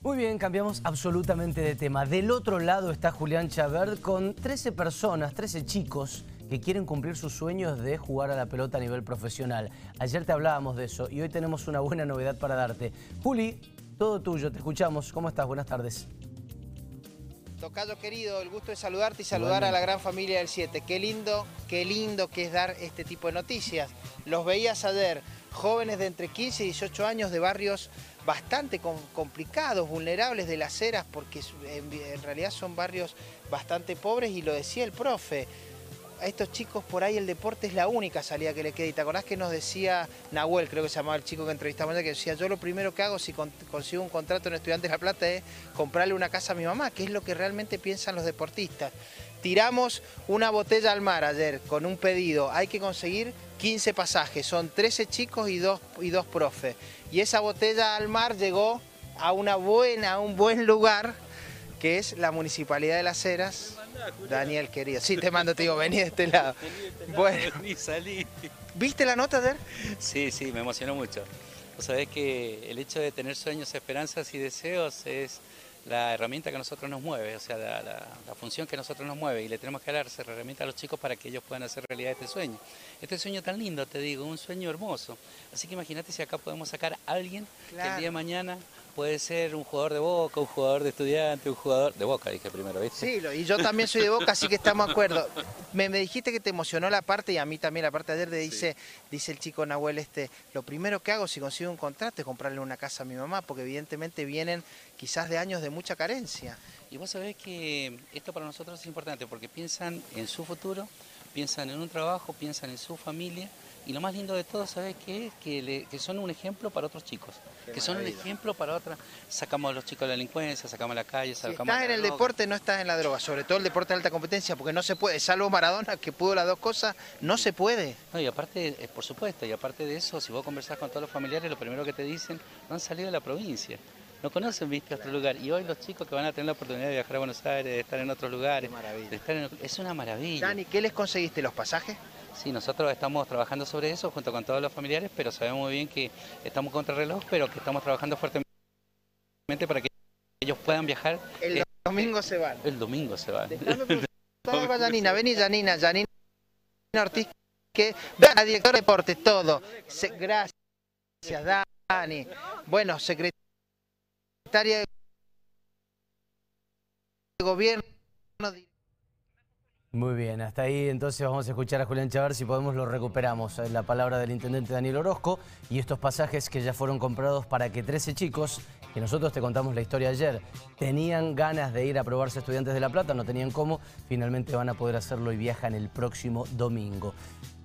Muy bien, cambiamos absolutamente de tema. Del otro lado está Julián Chabert con 13 personas, 13 chicos que quieren cumplir sus sueños de jugar a la pelota a nivel profesional. Ayer te hablábamos de eso y hoy tenemos una buena novedad para darte. Juli, todo tuyo, te escuchamos. ¿Cómo estás? Buenas tardes. Tocayo querido, el gusto de saludarte y saludar a la gran familia del 7. Qué lindo que es dar este tipo de noticias. Los veías ayer, jóvenes de entre 15 y 18 años de barrios bastante complicados, vulnerables de las eras, porque en realidad son barrios bastante pobres, y lo decía el profe. A estos chicos por ahí el deporte es la única salida que le queda. ¿Y te acordás que nos decía Nahuel, creo que se llamaba el chico que entrevistamos, que decía: yo lo primero que hago si consigo un contrato en Estudiantes de La Plata es comprarle una casa a mi mamá, que es lo que realmente piensan los deportistas? Tiramos una botella al mar ayer con un pedido. Hay que conseguir 15 pasajes, son 13 chicos y dos profes. Y esa botella al mar llegó a un buen lugar, que es la Municipalidad de Las Heras. Daniel, querido. Sí, te mando, te digo, vení de este lado. Bueno, Vení, salí. ¿Viste la nota ayer? Sí, me emocionó mucho. Vos sabés que el hecho de tener sueños, esperanzas y deseos es la herramienta que a nosotros nos mueve, o sea, la función que a nosotros nos mueve, y le tenemos que dar esa herramienta a los chicos para que ellos puedan hacer realidad este sueño. Este sueño tan lindo, te digo, un sueño hermoso. Así que imagínate si acá podemos sacar a alguien que el día de mañana puede ser un jugador de Boca, un jugador de Estudiantes, un jugador de Boca, dije primero, ¿viste? Sí, y yo también soy de Boca, así que estamos de acuerdo. Me dijiste que te emocionó la parte, y a mí también la parte de ayer, dice el chico Nahuel, lo primero que hago si consigo un contrato es comprarle una casa a mi mamá, porque evidentemente vienen quizás de años de mucha carencia. Y vos sabés que esto para nosotros es importante porque piensan en su futuro, piensan en un trabajo, piensan en su familia, y lo más lindo de todo, ¿sabés qué es? Que son un ejemplo para otros chicos, que son un ejemplo para otras. Sacamos a los chicos de la delincuencia, sacamos a la calle, sacamos a la droga. Si estás en el deporte, no estás en la droga, sobre todo el deporte de alta competencia, porque no se puede, salvo Maradona, que pudo las dos cosas, no se puede. No, y aparte, por supuesto, y aparte de eso, si vos conversás con todos los familiares, lo primero que te dicen: no han salido de la provincia. No conocen, viste, otro lugar. Y hoy los chicos que van a tener la oportunidad de viajar a Buenos Aires, de estar en otros lugares, es una maravilla. Dani, ¿qué les conseguiste? ¿Los pasajes? Sí, nosotros estamos trabajando sobre eso junto con todos los familiares, pero sabemos muy bien que estamos contra el reloj, pero que estamos trabajando fuertemente para que ellos puedan viajar. El domingo se van. El domingo se van. Janina, vení Janina Ortiz, que vean a director de deporte, todo. Gracias, Dani. Bueno, secretaria de gobierno. Muy bien, hasta ahí entonces vamos a escuchar a Julián Chabert, si podemos lo recuperamos. La palabra del intendente Daniel Orozco y estos pasajes que ya fueron comprados para que 13 chicos, que nosotros te contamos la historia ayer, tenían ganas de ir a probarse Estudiantes de La Plata, no tenían cómo, finalmente van a poder hacerlo y viajan el próximo domingo.